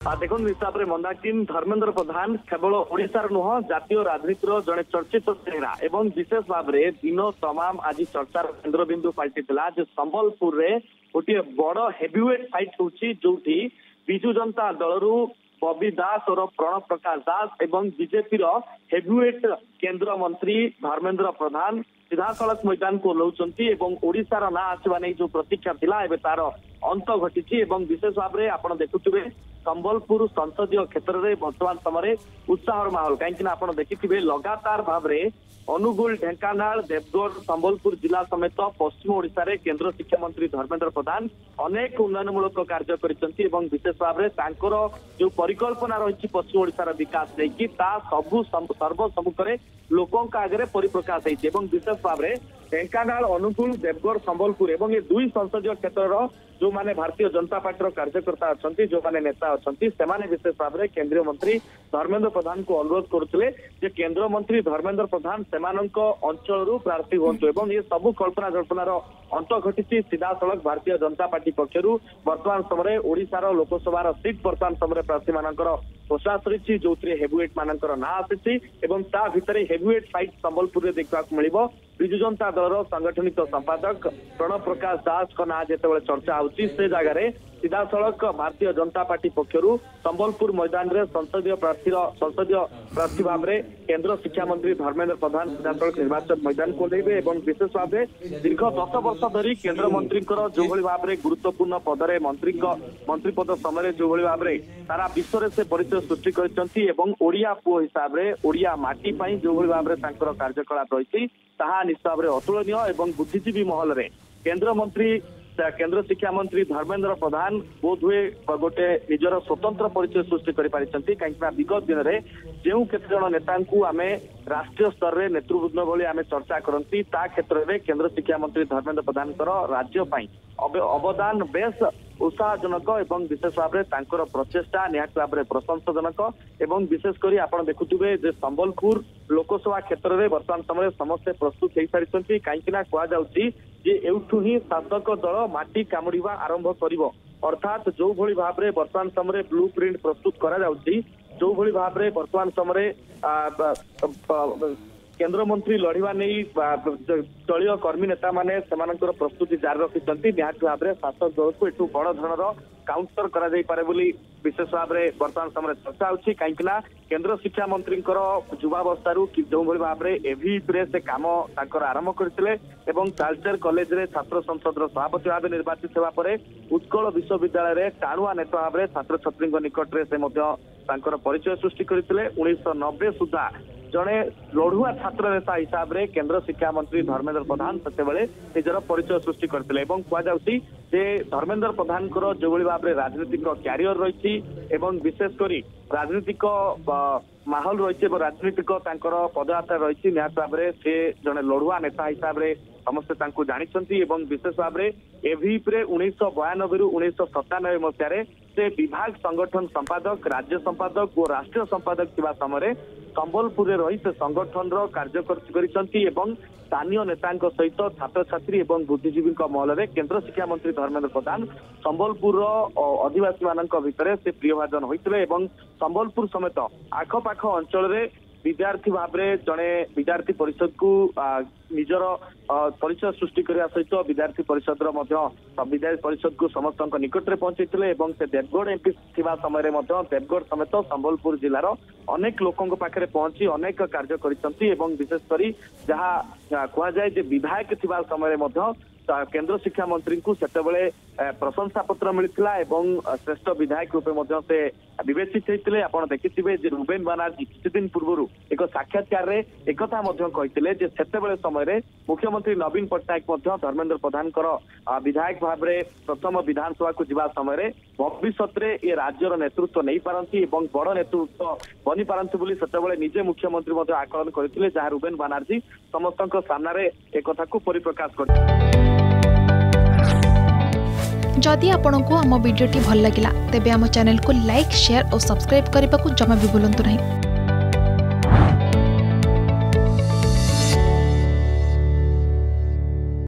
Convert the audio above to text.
देखो हिसाब से मंदाकिनी धर्मेंद्र प्रधान केवल ओडिशार नुह जातीय राजनीतिर जड़े चर्चित चेहरा एवं विशेष भाव में दिन तमाम आज चर्चार केन्द्रबिंदु पलटि संबलपुर में गोटे बड़ हेवीवेट फाइट होची जोठी विजु जनता दल बबी दास और प्रणव प्रकाश दास एवं बीजेपी हेवीवेट केंद्र मंत्री धर्मेंद्र प्रधान सीधासलख मैदान को ओह्लौंती ओडिशार ना आसवा नहीं जो प्रतीक्षा थिला एबे तार अंत घटी विशेष भाव में आप देखुवे संबलपुर संसदीय क्षेत्र में वर्तमान समय उत्साहर माहौल कहीं आप देखिए लगातार भाव में अनुगुल ढेंकानाल देवगढ़ संबलपुर जिला समेत पश्चिम ओडिशा रे केंद्र शिक्षा मंत्री धर्मेंद्र प्रधान अनेक उन्नयनमूलक कार्य करिसेंती एवं विशेष भाव में तांकर जो परिकल्पना रही पश्चिम ओडिशार विकास लेकिन सबू सर्वसम्मुखें लोकों आगे परिप्रकाश होती विशेष भाव में ढेंकानाल अनुगुल देवगढ़ संबलपुर एवं ये दुई संसदीय क्षेत्र जो माने भारतीय जनता पार्टी कार्यकर्ता अच्छा जो माने नेता अच्छा से विशेष भाव में केंद्रीय मंत्री धर्मेंद्र प्रधान को अनुरोध करते केंद्र मंत्री धर्मेंद्र प्रधान से अंचल प्रार्थी हूँ एवं ये सबू कल्पना जल्पनार अंत घटी सीधासलख भारतीय जनता पार्टी पक्षर वर्तमान समय ओडिशार लोकसभा सीट वर्तमान समय प्रार्थी मानकर घोषणा सरी जो हेवीवेट मानकर ना आसी भितर हेवीवेट फाइट संबलपुर में देखा मिल विजु जनता दल सांगठनिक संपादक प्रणव प्रकाश दास का ना जो चर्चा होची से जगह सीधासलख भारतीय जनता पार्टी पक्षर संबलपुर मैदान में संसदीय प्रार्थी भाव में केंद्र शिक्षा मंत्री धर्मेंद्र प्रधान सीधासलख निर्वाचन मैदान को लेबे विशेष भाव में दीर्घ 10 वर्ष धरी केंद्र मंत्री जो भाव में गुरुत्वपूर्ण पदरे मंत्री पद समय जो भाव में सारा विश्व में से परिचय सृष्टि करछंती ओडिया पुओ हिसाब से ओडिया माटी पाई जो भाव में कार्यकलाप रही निश्चित भाव में अतुलनीय एवं बुद्धिजीवी महल में केंद्र शिक्षा मंत्री धर्मेंद्र प्रधान बोध हुए गोटे निजर स्वतंत्र परिचय सृष्टि कहीं विगत दिन में जो केते नेता आम राष्ट्रीय स्तर में नेतृवृंद भली आम चर्चा करती क्षेत्र में केंद्र शिक्षा मंत्री धर्मेंद्र प्रधान राज्य अवदान बेस उत्साहजनक एवं विशेष भाव में प्रचेषा निहाती भाव में प्रशंसाजनक एवं विशेषकर आप देखुवे संबलपुर लोकसभा क्षेत्र में वर्तमान समय समस्ते प्रस्तुत हो सारी कहीं कहुच्छी एठू ही शासक दल माटी कामुड़ा आरंभ कर अर्थात जो भली भाव में वर्तमान समय ब्लू प्रिंट प्रस्तुत करा जो भली भाव में वर्तमान समय केंद्र मंत्री लड़वा नहीं दलीय कर्मी नेता माने प्रस्तुति जारी रखिंट निहाती भाव में शासक दल को एठू बड़ धरण काउंटर करा विशेष भाव में वर्तमान समय चर्चा होची कहीं केंद्र शिक्षा मंत्री युवावस्था जो भाव में एवी से काम आरंभ करते तालचेर कॉलेज रे छात्र संसद सभापति भाव निर्वाचित होगा उत्कल विश्वविद्यालय टाणुआ नेता भाव में छात्र छात्री निकट में परिचय सृष्टि करते 1990 सुधा जड़े लड़ुआ छात्र नेता हिसाब से केंद्र शिक्षा मंत्री धर्मेंद्र प्रधान से निजर परिचय सृष्टि करते कहुच्छी धर्मेंद्र प्रधान जो भाव में राजनीतिक क्यारियर रही विशेषकर राजनीतिक माहौल रही राजनीतिक पदयात्रा रही निहत भाव में से जड़े लड़ुआ नेता हिसाब से समस्ते जानते विशेष भाव में एवीपी 1992 रु 1997 मसीह से विभाग संगठन संपादक राज्य संपादक और राष्ट्रीय संपादक थिबा समय संबलपुर में रही से संगठन कार्य करिसंती स्थानीय नेता सहित छात्र छात्री और बुद्धिजीवी महल में केंद्र शिक्षा मंत्री धर्मेंद्र प्रधान संबलपुर आदिवासी मान भितर से प्रियभाजन होते संबलपुर समेत आखपाख अंचल में विद्यार्थी भाव में जड़े विद्यार्थी परिषद को निजर परिचय सृष्टि करने सहित विद्यार्थी परिषद विद्यार्थी परिषद को समस्त निकट में पहुंचे से देवगढ़ एमपी थिबा समय देवगढ़ समेत संबलपुर जिलार अनेक लोकों पाखे पहुंची अनेक कार्य करिसंती विशेषकर जहाँ कहुए विधायक थिबा समय केंद्र शिक्षा मंत्री को सेतेबेले प्रशंसा पत्र मिलता श्रेष्ठ विधायक रूपे से विवेचित होते आप देखिए रुबेन बानार्जी किसी दिन पूर्व एक साक्षात्कार एक कहते सेतेबेले समय मुख्यमंत्री नवीन पट्टनायक धर्मेंद्र प्रधान विधायक भाव में प्रथम विधानसभा को जावा समय भविष्य में ये राज्यर नेतृत्व नहीं पारती बड़ नेतृत्व बनी पारती से निजे मुख्यमंत्री आकलन करते जहाँ रुबेन बानार्जी समस्त सामने एक परिप्रकाश कर जदि आपंक आम भिडी भल लगा तेब आम चैनल को लाइक शेयर और सब्सक्राइब करने को जमा भी भूलु नहीं।